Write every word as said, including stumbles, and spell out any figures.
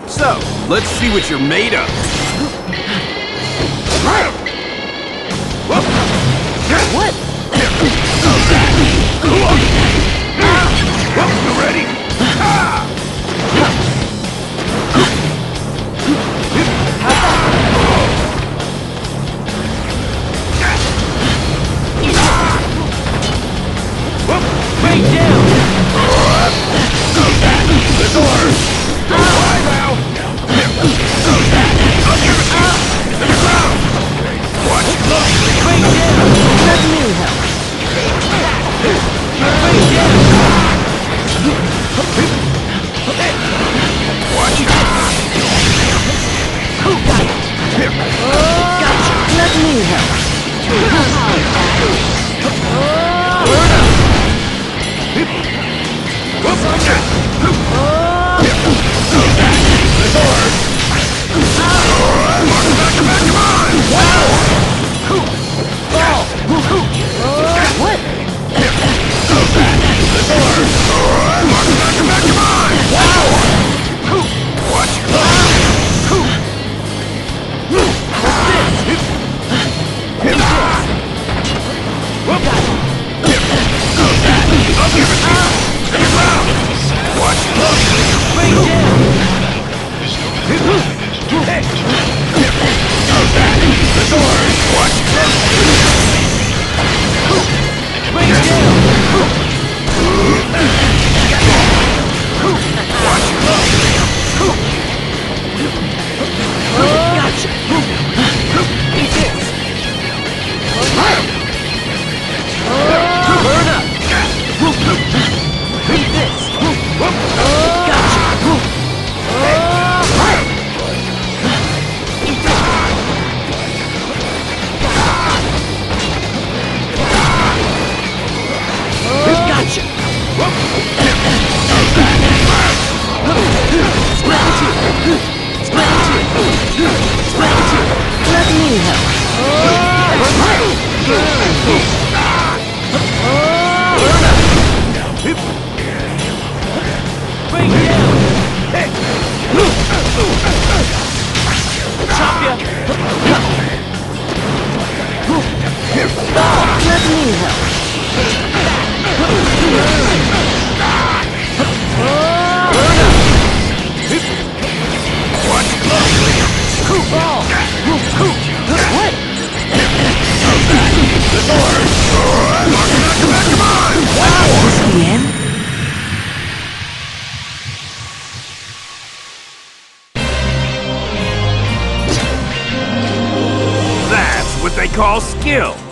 So, let's see what you're made of. What? You ready? Right down! This will hurt! Don't fly now! I'll give it to you! To the ground! Watch it! Right down! Let me help! Right down! Watch it! Who got it? Gotcha! Let me help! That's what they call skill!